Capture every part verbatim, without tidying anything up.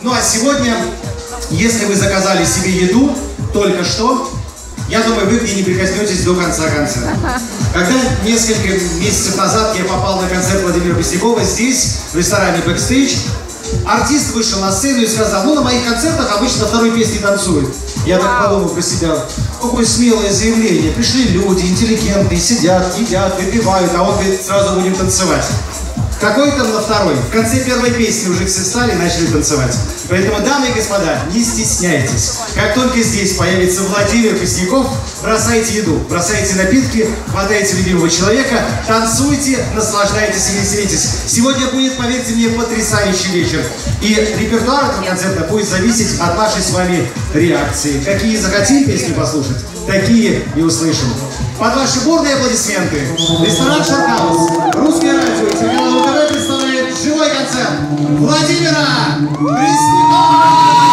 Ну а сегодня, если вы заказали себе еду только что, я думаю, вы к ней не прикоснетесь до конца концерта. Когда несколько месяцев назад я попал на концерт Владимира Позднякова здесь, в ресторане «Бэкстейдж», артист вышел на сцену и сказал: ну, на моих концертах обычно на второй песне танцуют. Я так подумал про себя: какое смелое заявление. Пришли люди интеллигентные, сидят, едят, выпивают, а он говорит: сразу будем танцевать. Какой там на второй? В конце первой песни уже все встали и начали танцевать. Поэтому, дамы и господа, не стесняйтесь. Как только здесь появится Владимир Поздняков, бросайте еду, бросайте напитки, хватайте любимого человека, танцуйте, наслаждайтесь и веселитесь. Сегодня будет, поверьте мне, потрясающий вечер. И репертуар этого концерта будет зависеть от нашей с вами реакции. Какие захотим песни послушать, такие и услышим. Под ваши бурные аплодисменты ресторан «Шаркаус», Русское радио и телеканал УТВ представляет живой концерт Владимира Позднякова!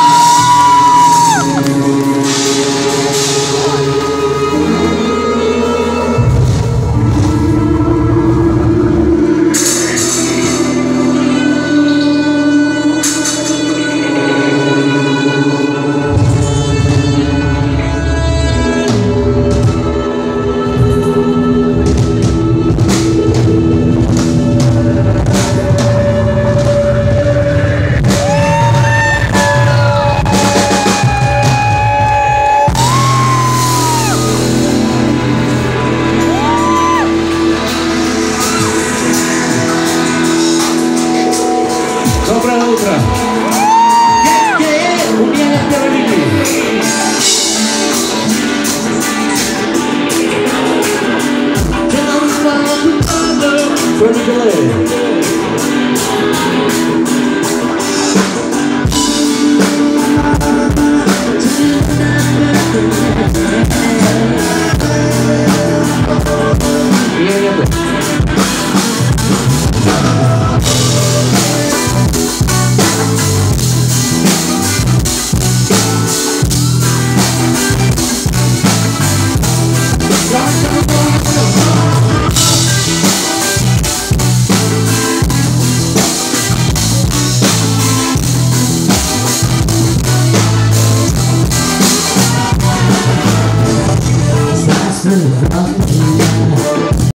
Доброе утро! У меня нет первой линии. Что не делает?